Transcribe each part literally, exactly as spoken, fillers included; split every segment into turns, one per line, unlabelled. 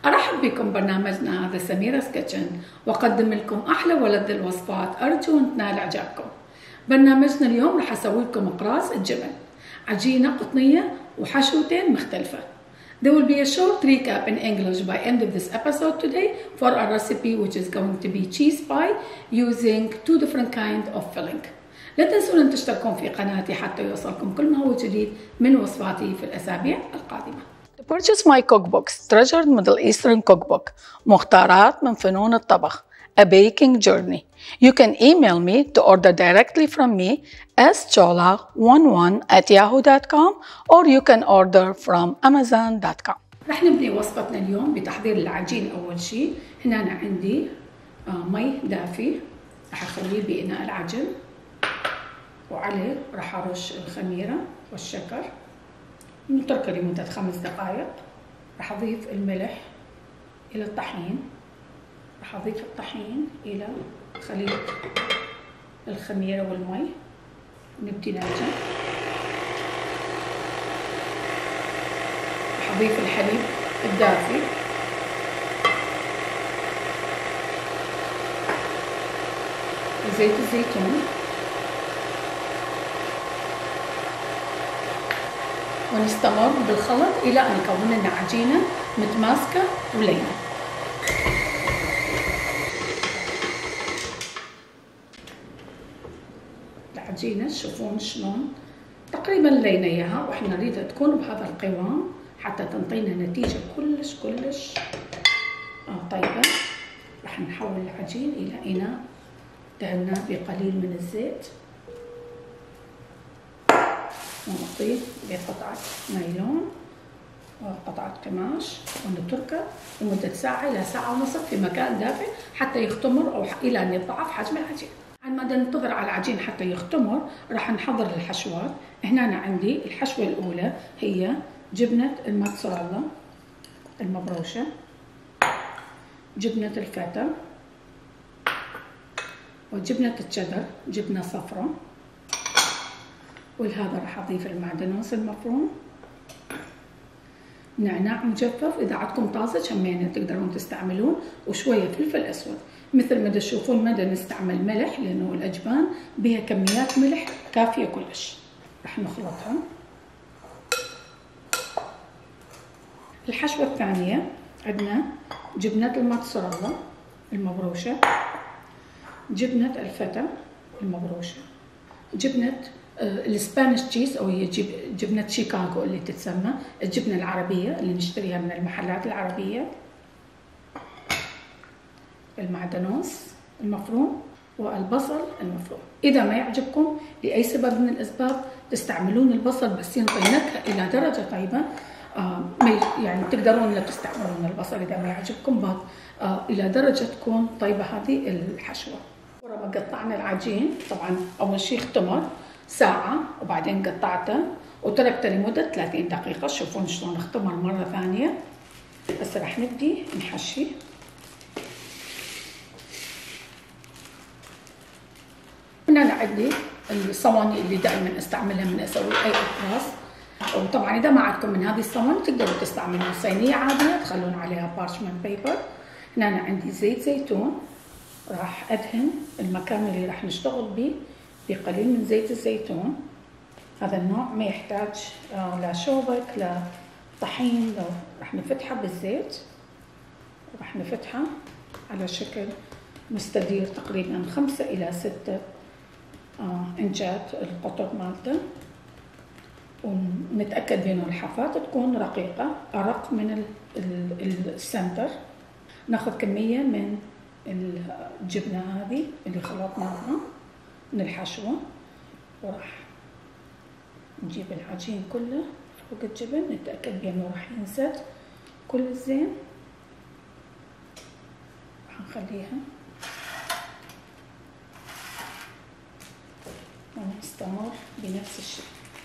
أرحب بكم برنامجنا هذا سميرة كيتشن، وأقدم لكم أحلى ولذ الوصفات، أرجو أن تنال إعجابكم. برنامجنا اليوم رح أسوي لكم أقراص الجبن، عجينة قطنية وحشوتين مختلفة. There will be a short recap in English by end of this episode today for our recipe, which is going to be cheese pie using two different kind of filling. لا تنسون أن تشتركون في قناتي حتى يوصلكم كل ما هو جديد من وصفاتي في الأسابيع القادمة. To purchase my cookbooks, Treasured Middle Eastern Cookbook, مختارات من فنون الطبخ, a baking journey. You can email me to order directly from me as chola eleven at yahoo dot com or you can order from amazon dot com. رح نبدأ وصفتنا اليوم بتحضير العجين. أول شيء هنا أنا عندي مي دافي رح أخليه بإناء العجن، وعليه رح أرش الخميرة والشكر، نتركه لمدة خمس دقائق. رح أضيف الملح إلى الطحين، رح أضيف الطحين إلى خليط الخميرة والمي، نبدي نعجن. رح أضيف الحليب الدافي، وزيت الزيتون، ونستمر بالخلط إلى أن يكون لنا عجينة متماسكة ولينة. العجينة تشوفون شلون تقريبا لينة إياها، وإحنا نريدها تكون بهذا القوام حتى تنطينا نتيجة كلش كلش طيبة. راح نحول العجين إلى إناء دهناه بقليل من الزيت، ونغطيه بقطعة نايلون وقطعة قماش، ونتركه لمدة ساعة إلى ساعة ونصف في مكان دافئ حتى يختمر أو إلى أن يتضاعف حجم العجين. عندما ننتظر على العجين حتى يختمر راح نحضر الحشوات. هنا أنا عندي الحشوة الأولى هي جبنة الموتزاريلا المبروشة، جبنة الفتا، وجبنة التشيدر جبنة صفراء، ولهذا راح أضيف المعدنوس المفروم، نعناع مجفف إذا عندكم طازج همين تقدرون تستعملون، وشوية فلفل أسود. مثل ما تشوفون مدى نستعمل ملح لأنه الأجبان بها كميات ملح كافية كلش. راح نخلطها. الحشوة الثانية عندنا جبنة الموتزاريلا المبروشة، جبنة الفتا المبروشة، جبنة الاسبانيش تشيز او هي جبنة شيكاغو اللي تتسمى الجبنة العربية اللي نشتريها من المحلات العربية، المعدنوس المفروم، والبصل المفروم. اذا ما يعجبكم لاي سبب من الاسباب تستعملون البصل بس ينطي نكهة الى درجة طيبة، آه يعني تقدرون لا تستعملون البصل اذا ما يعجبكم، بعد آه الى درجة تكون طيبة هذه الحشوة. ورا ما قطعنا العجين طبعا اول شيء اختمر ساعة، وبعدين قطعته وتركته لمدة ثلاثين دقيقة. شوفون شلون اختمر مرة ثانية. هسه راح نبدي نحشي. هنا أنا عندي الصواني اللي دائما استعملها من اسوي اي اقراص، وطبعا اذا ما عندكم من هذه الصواني تقدروا تستعملون صينية عادية تخلون عليها بارشمنت بيبر. هنا أنا عندي زيت زيتون، راح ادهن المكان اللي راح نشتغل به بقليل من زيت الزيتون. هذا النوع ما يحتاج لا شوبك لا طحين، لو راح نفتحه بالزيت، راح نفتحه على شكل مستدير تقريبا خمسة إلى ستة إنشات القطر مالته، ونتأكد بأنه الحافات تكون رقيقة أرق من السنتر. ناخذ كمية من الجبنة هذه اللي خلطناها من الحشوة، وراح نجيب العجين كله فوق الجبن، نتأكد بأنه راح ينسد كل الزين. راح نخليها ونستمر بنفس الشيء.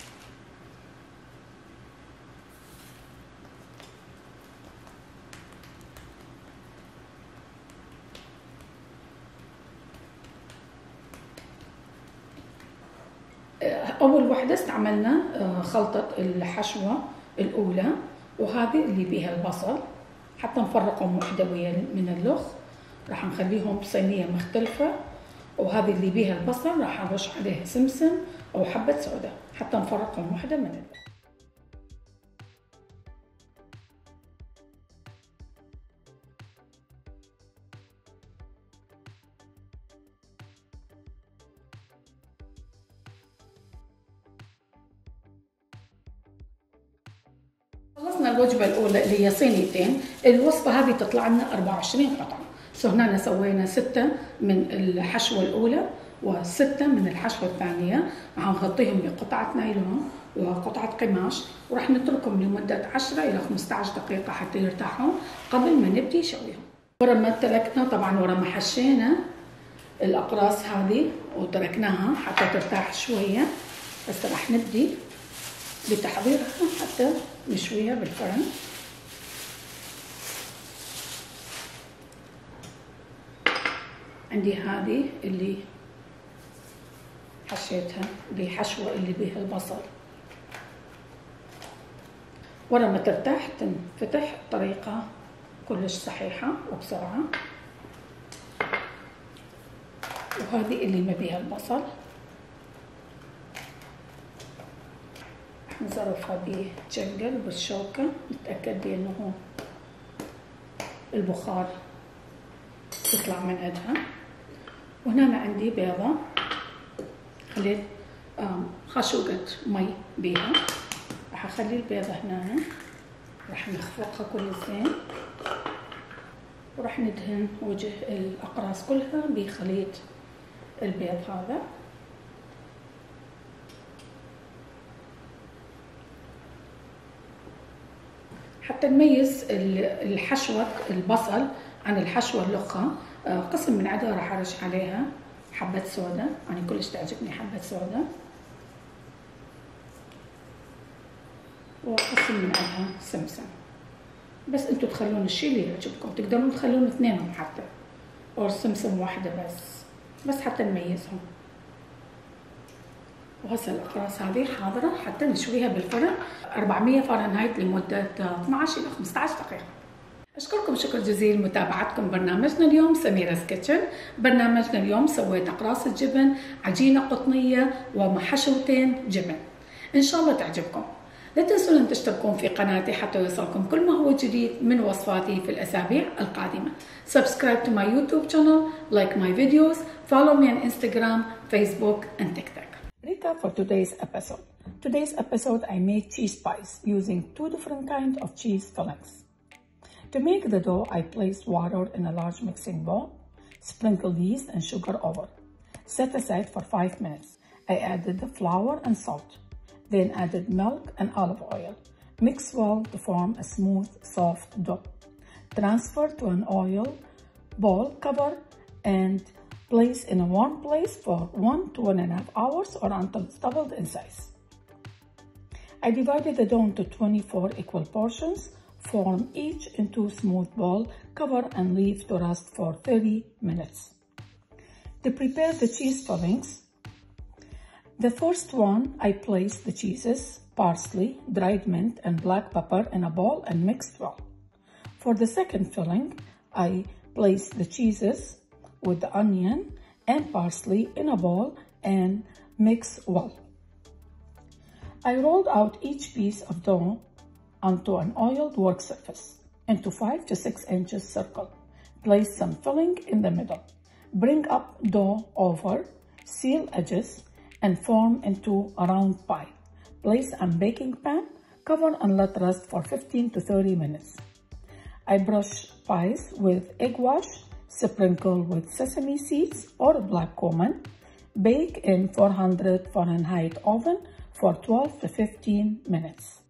أول وحدة استعملنا خلطة الحشوة الأولى، وهذه اللي بيها البصل حتى نفرقهم وحدة ويا من اللخ. راح نخليهم بصينية مختلفة، وهذه اللي بيها البصل راح نرش عليها سمسم أو حبة سودا حتى نفرقهم وحدة من اللخ. خلصنا الوجبة الأولى اللي هي صينيتين. الوصفة هذه تطلع لنا أربعة وعشرين قطعة. سو هنا سوينا ستة من الحشوة الأولى وستة من الحشوة الثانية، راح نغطيهم بقطعة نايلون وقطعة قماش، وراح نتركهم لمدة عشرة إلى خمسة عشر دقيقة حتى يرتاحوا قبل ما نبدي نشويهم. ورا ما تركنا طبعا ورا ما حشينا الأقراص هذه وتركناها حتى ترتاح شوية، بس راح نبدي بتحضيرها حتى نشويها بالفرن. عندي هذه اللي حشيتها بحشوة اللي بيها البصل. ورا ما ترتاح تنفتح بطريقة كلش صحيحة وبسرعة. وهذه اللي ما بيها البصل نظرفها بجنجل بالشوكة، نتأكد بأنه البخار يطلع من عندها. وهنا عندي بيضة خليت خشوقة مي بيها، راح اخلي البيضة هنا، راح نخفقها كل زين، وراح ندهن وجه الأقراص كلها بخليط البيض هذا. حتى نميز الحشوة البصل عن الحشوة اللخة، قسم من عندها راح ارش عليها حبة سودا، انا كلش تعجبني حبة سودا، وقسم من عندها سمسم. بس انتوا تخلون الشيء اللي يعجبكم، تقدرون تخلون اثنينهم حتى، او سمسم واحدة بس بس حتى نميزهم. وهسه الأقراص هذه حاضرة حتى نشويها بالفرن أربعمية فahrenheit لمدة اثنعش إلى خمسة عشر دقيقة. أشكركم شكر جزيل لمتابعتكم برنامجنا اليوم سميرة كيتشن. برنامجنا اليوم سويت أقراص الجبن، عجينة قطنية ومحشوتين جبن، إن شاء الله تعجبكم. لا تنسون أن تشتركون في قناتي حتى يوصلكم كل ما هو جديد من وصفاتي في الأسابيع القادمة. Subscribe to my YouTube channel, like my videos, follow me on Instagram, Facebook and TikTok. Recap for today's episode. Today's episode I made cheese pies using two different kinds of cheese fillings. To make the dough, I placed water in a large mixing bowl, sprinkled yeast and sugar over. Set aside for five minutes. I added the flour and salt, then added milk and olive oil. Mix well to form a smooth, soft dough. Transfer to an oil bowl, cover and place in a warm place for one to one and a half hours or until it's doubled in size. I divided the dough into twenty-four equal portions. Form each into smooth ball, cover and leave to rest for thirty minutes. To prepare the cheese fillings, the first one I placed the cheeses, parsley, dried mint and black pepper in a bowl and mixed well. For the second filling, I placed the cheeses with the onion and parsley in a bowl and mix well. I rolled out each piece of dough onto an oiled work surface into five to six inches circle. Place some filling in the middle. Bring up dough over, seal edges and form into a round pie. Place on baking pan, cover and let rest for fifteen to thirty minutes. I brush pies with egg wash, sprinkle with sesame seeds or black cumin. Bake in four hundred Fahrenheit oven for twelve to fifteen minutes.